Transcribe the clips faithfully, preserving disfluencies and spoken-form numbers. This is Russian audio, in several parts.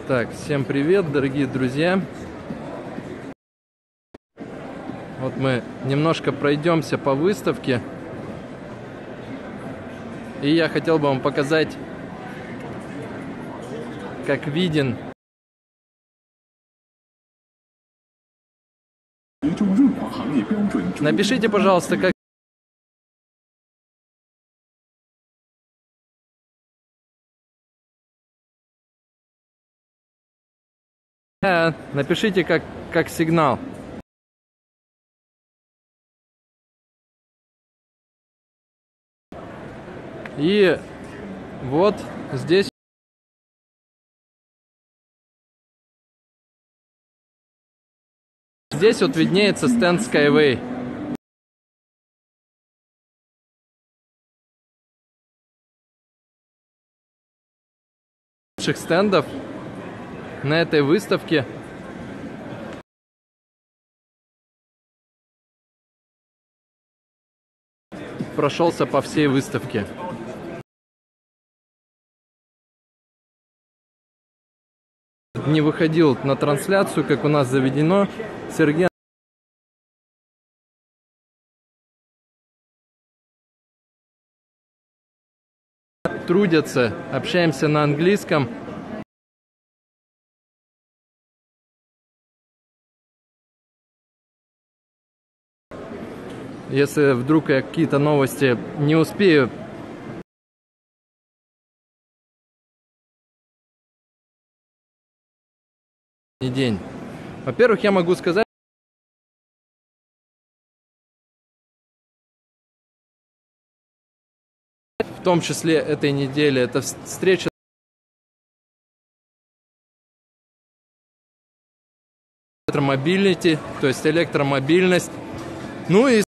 Так, всем привет, дорогие друзья. Вот мы немножко пройдемся по выставке. И я хотел бы вам показать, как виден. Напишите, пожалуйста, как напишите, как, как сигнал. И вот здесь здесь вот виднеется стенд Skyway. Лучших стендов на этой выставке. Прошелся по всей выставке. Не выходил на трансляцию, как у нас заведено. Сергей трудятся, общаемся на английском. Если вдруг я какие-то новости не успею день. Во-первых, я могу сказать, в том числе этой недели, это встреча электромобильности, то есть электромобильность. Ну и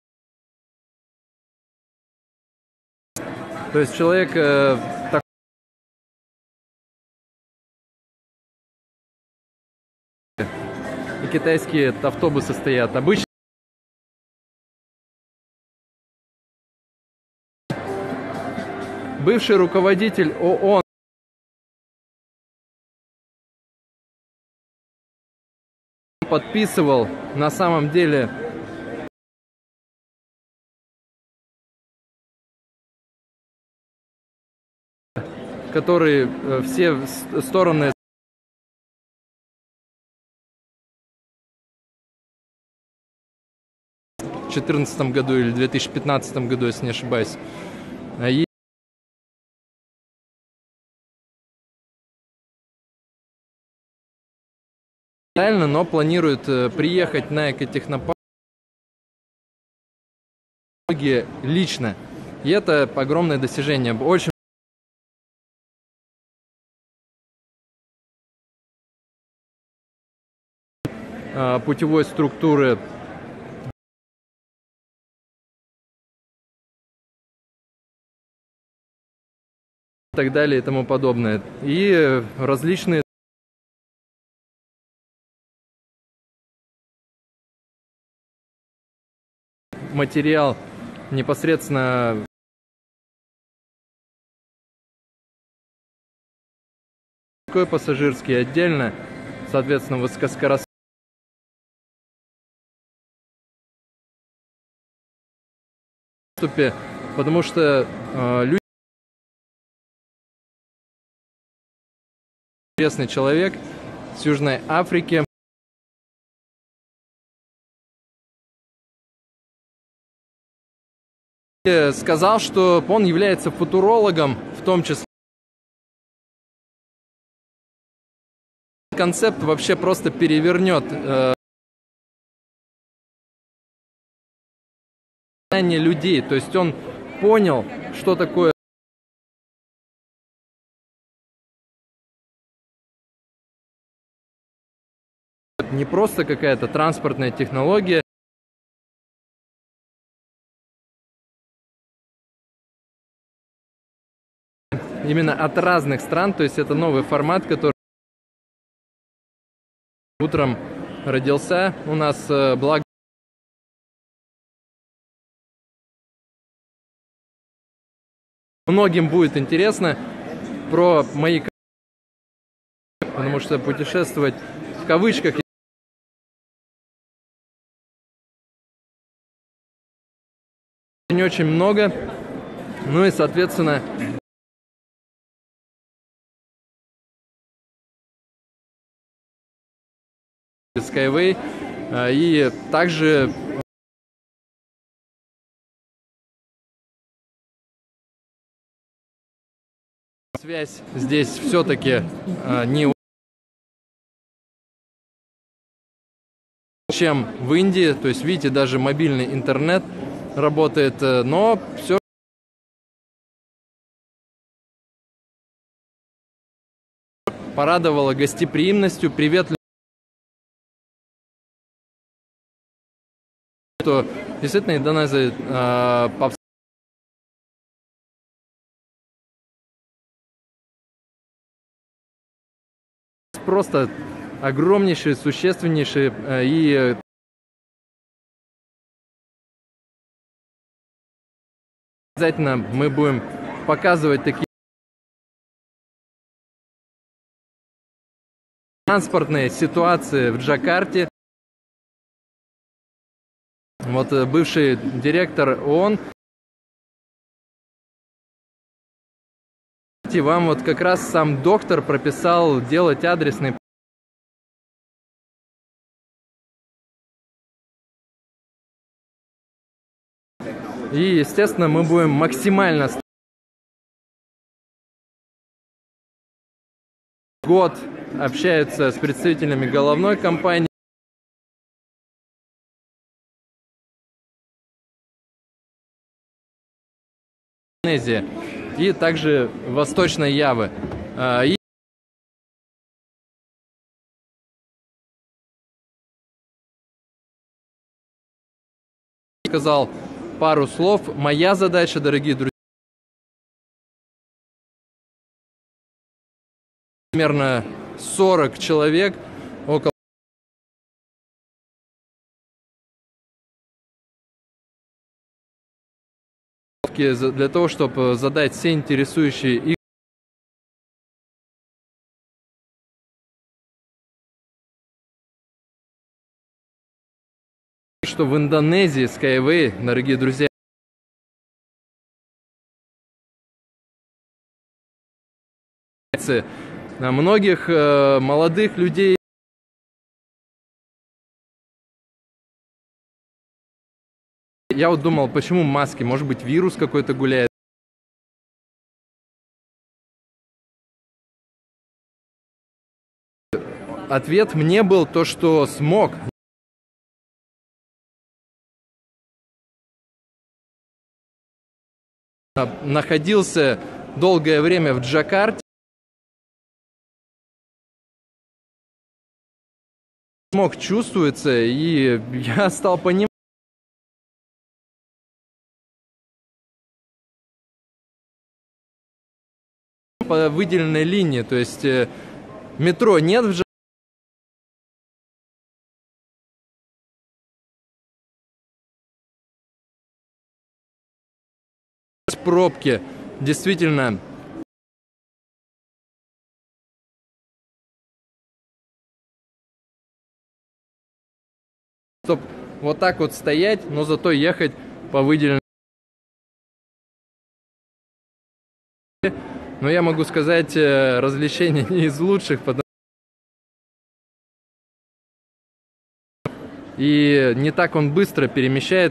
то есть человек э, так, и китайские автобусы стоят. Обычно бывший руководитель ООН подписывал на самом деле которые все стороны в две тысячи четырнадцатом году или две тысячи пятнадцатом году, если не ошибаюсь. И но планирует приехать на экотехнопарк лично. И это огромное достижение. Очень путевой структуры и так далее и тому подобное. И различные материал непосредственно пассажирский отдельно, соответственно, высокоскоростной, потому что э, люди, интересный человек с Южной Африки, сказал, что он является футурологом, в том числе. Концепт вообще просто перевернет э, сознание людей, то есть он понял, что такое не просто какая-то транспортная технология, именно от разных стран, то есть это новый формат, который утром родился у нас, благо многим будет интересно про мои, потому потому что путешествовать в кавычках не очень много. Ну и, соответственно, Skyway. И также связь здесь все-таки не чем в Индии. То есть, видите, даже мобильный интернет работает, но все порадовало гостеприимностью, приветливостью. Что действительно Индонезия э, по просто огромнейшие, существеннейшие э, и обязательно мы будем показывать такие транспортные ситуации в Джакарте. Вот бывший директор ООН. И вам вот как раз сам доктор прописал делать адресный. И, естественно, мы будем максимально год общаются с представителями головной компании. И также Восточной Явы. И сказал пару слов. Моя задача, дорогие друзья, примерно сорок человек, около для того, чтобы задать все интересующие их что в Индонезии Skyway, дорогие друзья, многих э, молодых людей я вот думал, почему маски, может быть вирус какой-то гуляет. Ответ мне был то, что смог. Находился долгое время в Джакарте. Смог чувствуется, и я стал понимать. По выделенной линии, то есть э, метро нет в Джакарте. Пробки действительно чтоб вот так вот стоять, но зато ехать по выделенной. Но я могу сказать, развлечение не из лучших, потому и не так он быстро перемещает.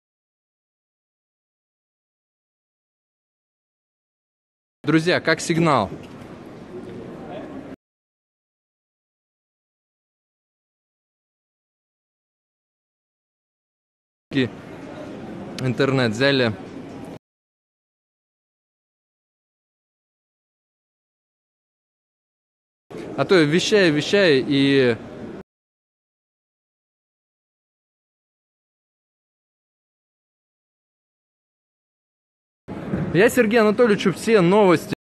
Друзья, как сигнал. Интернет взяли. А то вещаю, вещаю и я Сергею Анатольевичу все новости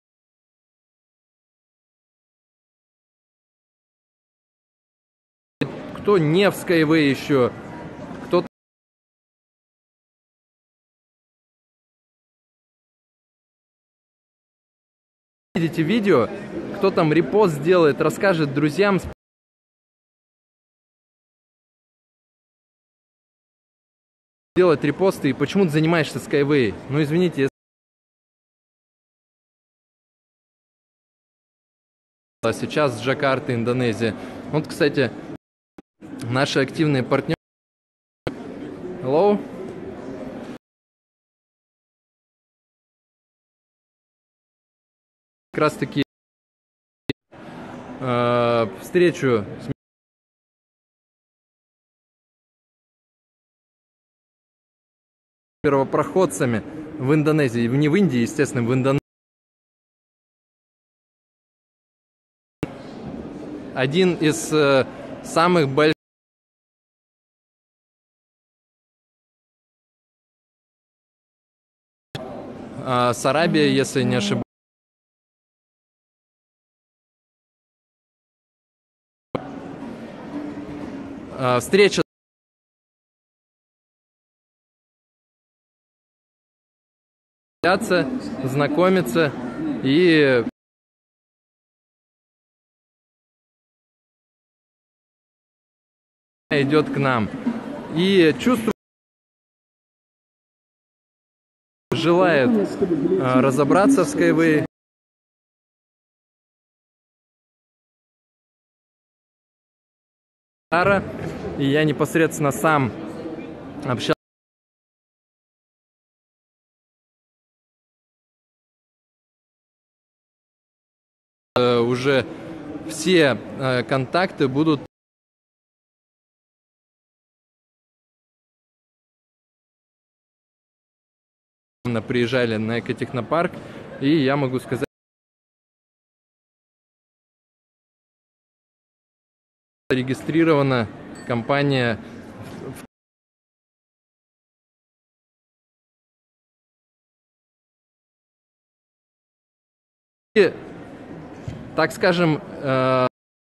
кто не в Skyway еще, кто видите видео, кто там репост сделает, расскажет друзьям. Делать репосты, и почему ты занимаешься Skyway? Ну, извините, а сейчас с Джакарты, Индонезия. Вот, кстати, наши активные партнеры. Hello. Как раз таки э, встречу с первопроходцами в Индонезии, не в Индии, естественно, в Индонезии. Один из э, самых больших э, с Арабией, если не ошибаюсь. Э, встреча знакомиться и идет к нам. И чувствую, желает э, разобраться в Skyway. И я непосредственно сам общался уже все э, контакты будут приезжали на экотехнопарк, и я могу сказать, зарегистрирована компания и, так скажем, э,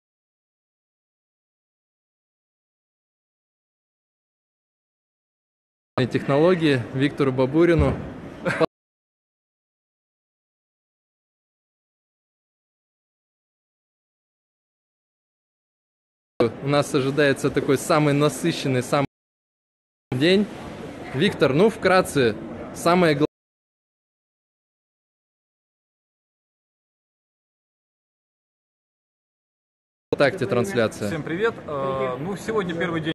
технологии Виктору Бабурину. У нас ожидается такой самый насыщенный, самый день. Виктор, ну вкратце, самое главное. ВКонтакте трансляция. Всем привет. Э, ну, сегодня первый день.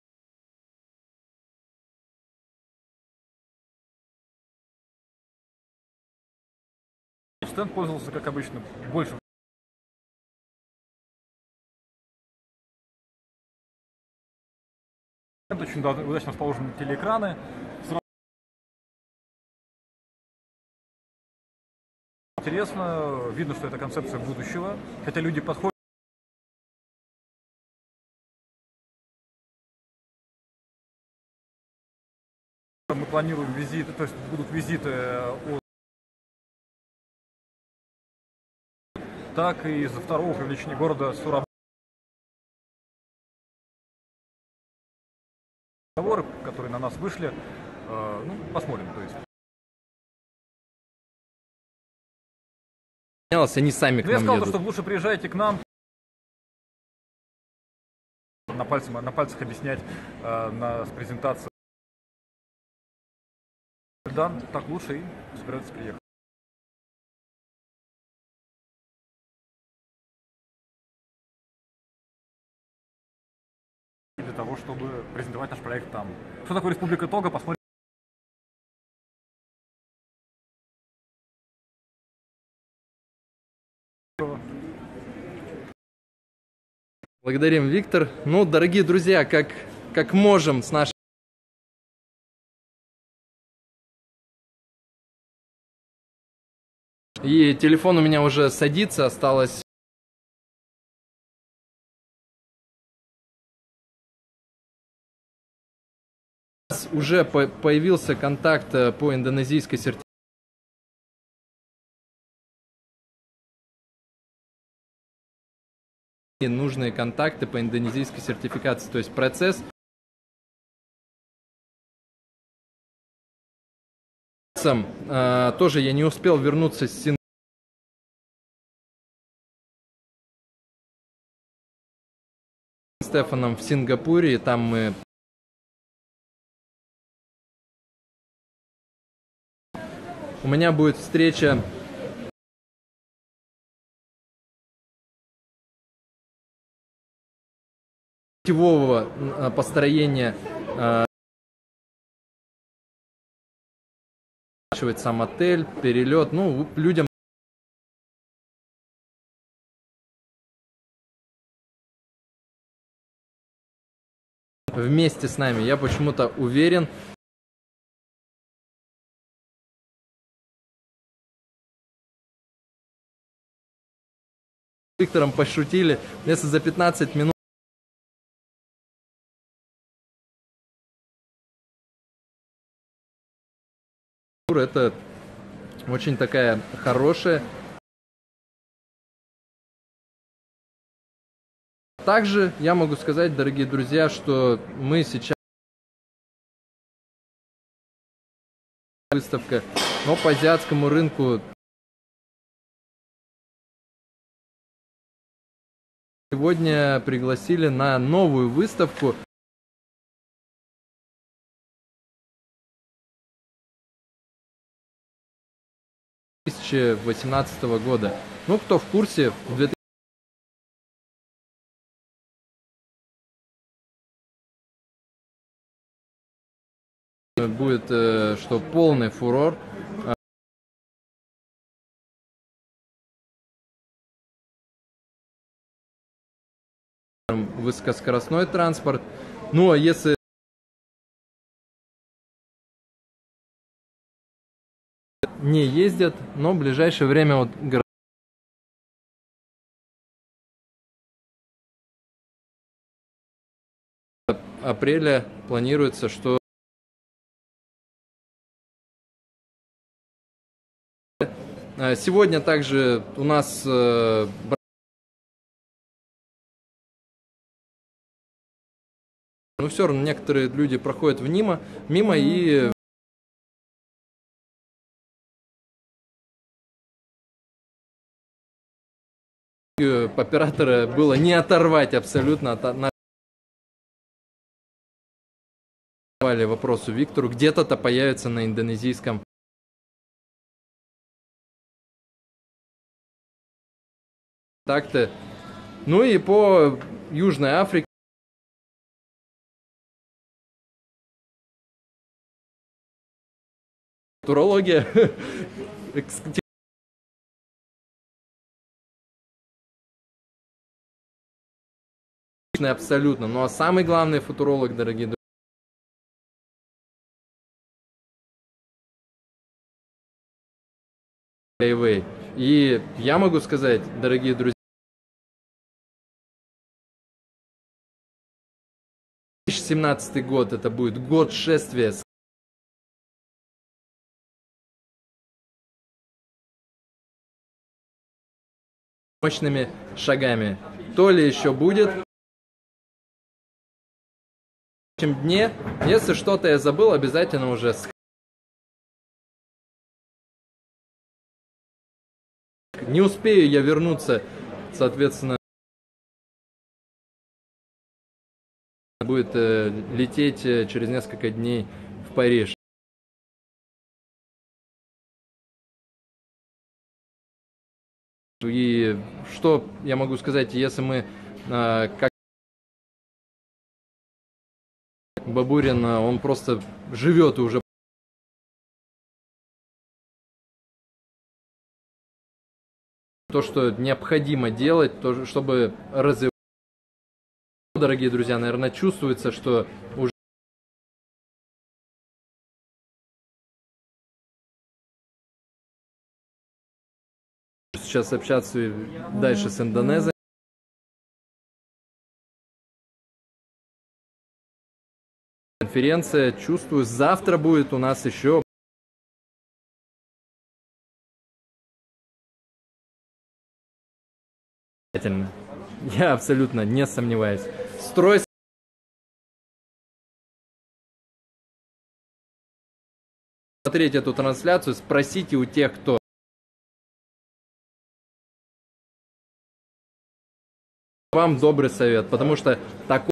Стенд пользовался, как обычно, больше. Очень удачно расположены телеэкраны. Интересно, видно, что это концепция будущего, хотя люди подходят. Мы планируем визиты, то есть будут визиты от так и из-за второго привлечения города Сурабая. Договоры, которые на нас вышли, э, ну, посмотрим, то есть. Они сами к Но нам я сказал, едут. что лучше приезжайте к нам. На пальцах, на пальцах объяснять э, на с презентации. Да, так лучше и собираются приехать. Для того, чтобы презентовать наш проект там. Что такое Республика Того, посмотрим. Благодарим, Виктор. Ну, дорогие друзья, как, как можем с нашей... И телефон у меня уже садится, осталось... Уже по появился контакт по индонезийской сертификации. Нужные контакты по индонезийской сертификации, то есть процесс. Тоже я не успел вернуться с Стефаном в Сингапуре, и там мы у меня будет встреча сетевого построения, сам отель, перелет, ну, людям вместе с нами. Я почему-то уверен, с Виктором пошутили, если за пятнадцать минут это очень такая хорошая. Также я могу сказать, дорогие друзья, что мы сейчас выставка, но по азиатскому рынку сегодня пригласили на новую выставку. две тысячи восемнадцатого года. Ну, кто в курсе, в две тысячи будет, что полный фурор. Высокоскоростной транспорт. Ну, а если не ездят, но в ближайшее время вот апреля планируется, что сегодня также у нас но все равно некоторые люди проходят мимо, мимо и оператора было не оторвать абсолютно от вопросу Виктору, где-то-то появится на индонезийском такты. Ну и по Южной Африке футурология абсолютно. Ну а самый главный футуролог, дорогие друзья, и я могу сказать, дорогие друзья, две тысячи семнадцатый год это будет год шествия. Мощными шагами. То ли еще будет в следующем дне. Если что-то я забыл, обязательно уже не успею я вернуться, соответственно, будет э, лететь э, через несколько дней в Париж. И что я могу сказать, если мы, э, как Бабурин, он просто живет и уже то, что необходимо делать, то, чтобы развивать. Дорогие друзья, наверное, чувствуется, что уже сейчас общаться дальше с Индонезией. Конференция, чувствую, завтра будет у нас еще я абсолютно не сомневаюсь. Строй смотреть эту трансляцию, спросите у тех, кто вам добрый совет, потому что такой